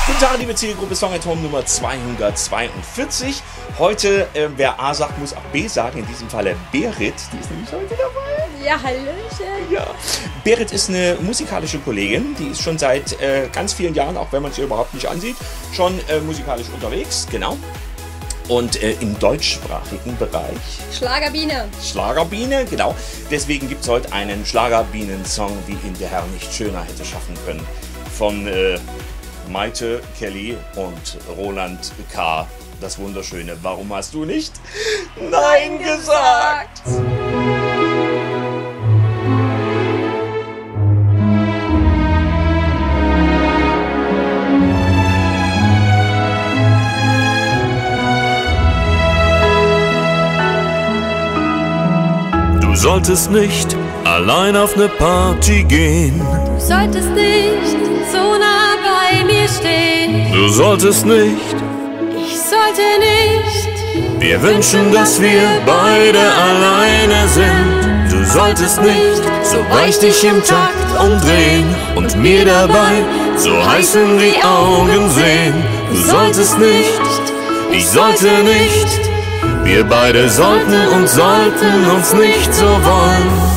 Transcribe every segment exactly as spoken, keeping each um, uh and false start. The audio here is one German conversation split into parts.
Guten Tag, liebe Zielgruppe, Song at Home Nummer zweihundertzweiundvierzig. Heute, äh, wer A sagt, muss auch B sagen. In diesem Falle Berit, die ist nämlich heute dabei. Ja, hallöchen. Ja. Berit ist eine musikalische Kollegin, die ist schon seit äh, ganz vielen Jahren, auch wenn man sie überhaupt nicht ansieht, schon äh, musikalisch unterwegs, genau. Und äh, im deutschsprachigen Bereich. Schlagerbiene. Schlagerbiene, genau. Deswegen gibt es heute einen Schlagerbienen-Song, wie ihn der Herr nicht schöner hätte schaffen können. Von äh, Maite Kelly und Roland K. Das wunderschöne Warum hast du nicht Nein gesagt? Du solltest nicht allein auf ne Party gehen. Du solltest nicht so nah bei mir stehen. Du solltest nicht. Ich sollte nicht. Wir wünschen, dass wir beide alleine sind. Du solltest nicht so weich dich im Takt umdrehen und mir dabei so heiß in die Augen sehen. Du solltest nicht. Ich sollte nicht. Wir beide sollten und sollten uns nicht so wollen.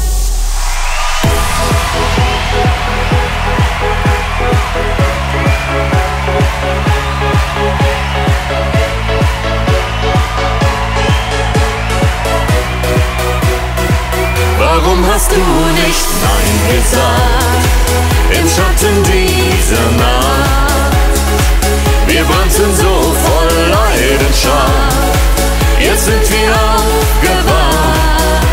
Warum hast du nicht Nein gesagt? Im Schatten dieser Nacht. Wir brannten so voll Leidenschaft. Jetzt sind wir aufgewacht.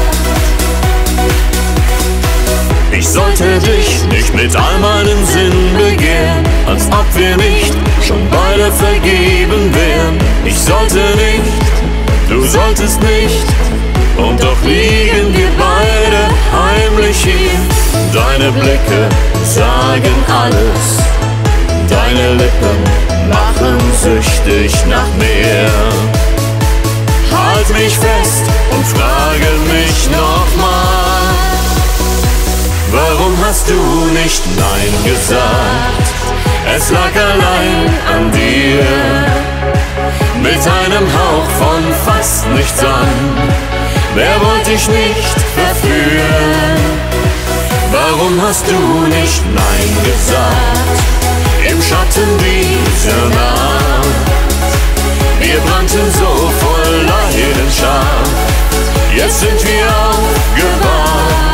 Ich sollte dich nicht mit all meinem Sinn begehren, als ob wir nicht schon beide vergeben wären. Ich sollte nicht, du solltest nicht. Und doch liegen wir beide heimlich hier. Deine Blicke sagen alles. Deine Lippen machen süchtig nach mehr. Halt mich fest und frage mich nochmal. Warum hast du nicht Nein gesagt? Es lag allein an dir. Mit einem Hauch von fast nichts an. Wer wollte ich nicht verführen? Warum hast du nicht Nein gesagt? Im Schatten dieser Nacht. Wir brannten so voll Leidenschaft. Jetzt sind wir aufgewacht.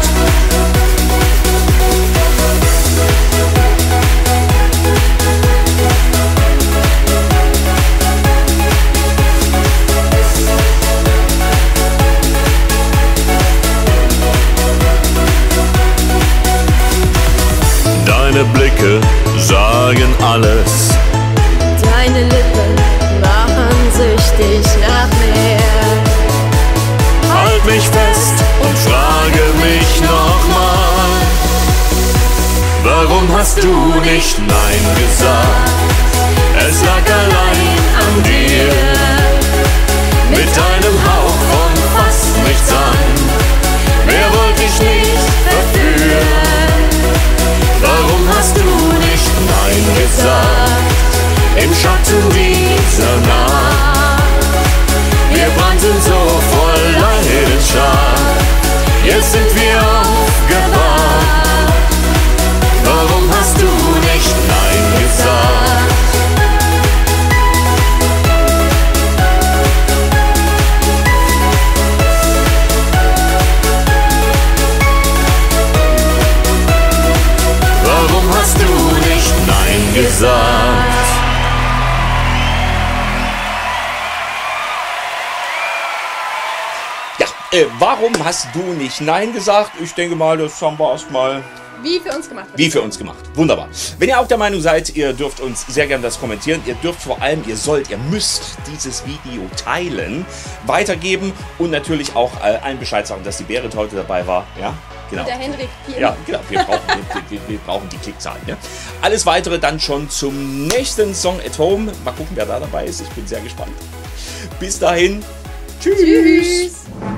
Deine Blicke sagen alles. Deine Lippen machen süchtig nach mehr. Halt mich fest und frage mich nochmal. Warum hast du nicht Nein gesagt? Es lag allein an dir. Mit deinem Hauch von fast nichts an. Wer wollte ich nicht verführen? Warum hast du nicht Nein gesagt? Im Schatten dieser Nacht. Wir brannten so voll Leidenschaft. Jetzt sind wir aufgewacht. Warum hast du nicht Nein gesagt? Warum hast du nicht Nein gesagt? Ja, äh, warum hast du nicht Nein gesagt? Ich denke mal, das haben wir erstmal Wie für uns gemacht. wie für uns gemacht. Wunderbar. Wenn ihr auch der Meinung seid, ihr dürft uns sehr gerne das kommentieren. Ihr dürft vor allem, ihr sollt, ihr müsst dieses Video teilen, weitergeben und natürlich auch äh, allen Bescheid sagen, dass die Berit heute dabei war. Ja, genau. Und der Henrik hier. Ja, genau. Wir brauchen, wir, wir, wir brauchen die Klickzahlen. Ja. Alles weitere dann schon zum nächsten Song at Home. Mal gucken, wer da dabei ist. Ich bin sehr gespannt. Bis dahin. Tschüss. Tschüss.